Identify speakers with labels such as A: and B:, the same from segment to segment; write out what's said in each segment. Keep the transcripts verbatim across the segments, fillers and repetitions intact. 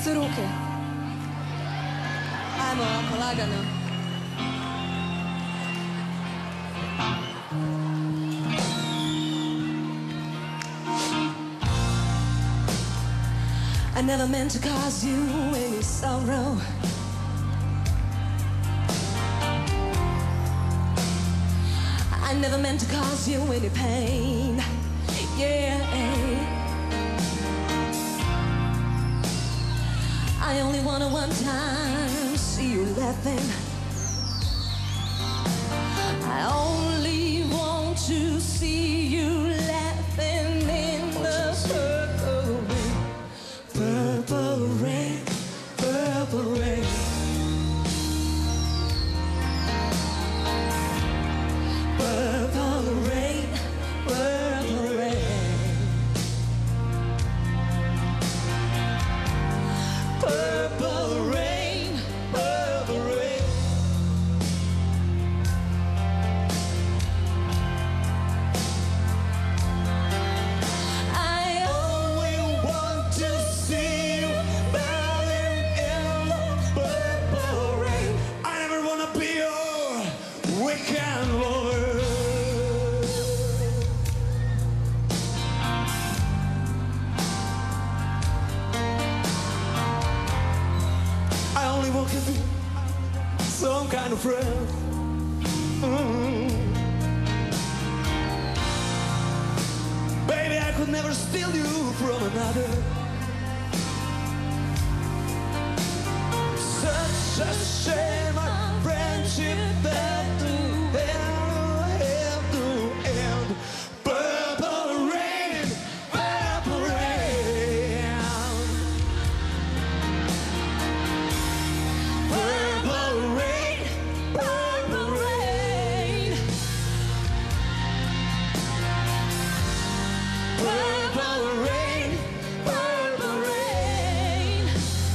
A: su ruke. Ajmo ovako, lagano. I never meant to cause you any sorrow. I never meant to cause you any pain. Yeah. I only wanna one time see you laughing. I only want to see you laughing in the purple rain. Purple rain, purple rain. Purple rain, purple rain. Purple rain, purple rain. I only want to see you bathing in the purple rain. I never wanna be your weekend lover. I only want to be some kind of friend. Mm. Baby, I could never steal you from another. Such a shame our friendship had to end, had to end. Purple rain, purple rain. Purple rain, purple rain. Purple rain, purple rain.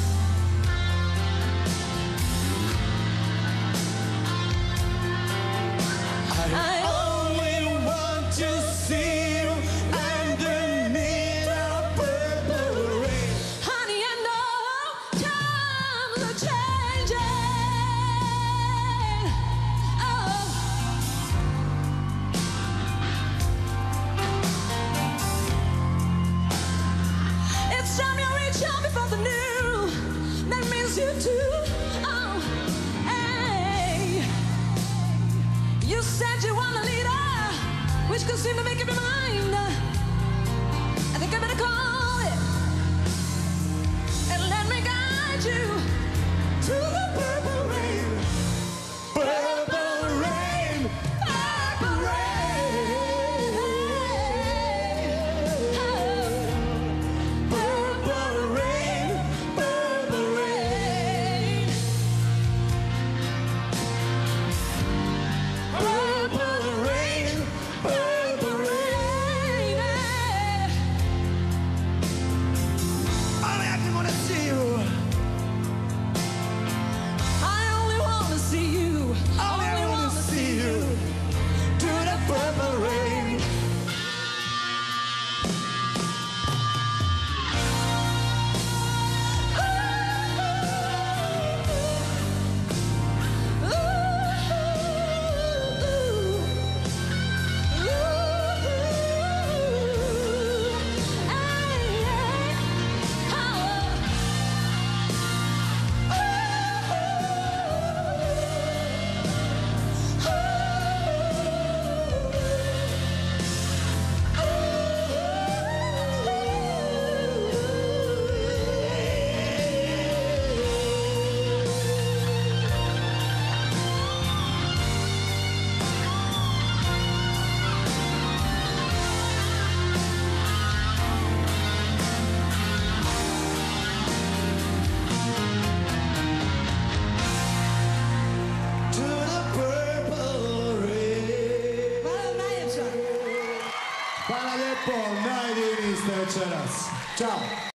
A: I only want to see you underneath a purple rain. Honey, I know times are changing. Oh. It's time you reach out before the new. That means you too. Oh, hey. You said you want a leader, which could seem to make up your mind. I think I better call it and let me guide you to the purple rain. Purple rain, purple rain. Purple rain, purple rain. Purple rain, purple rain. I only wanna see you. I only wanna see you. I only wanna see you to the purple rain. To the purple rain.
B: Hvala lijepo, najdivniji ste večeras. Ćao.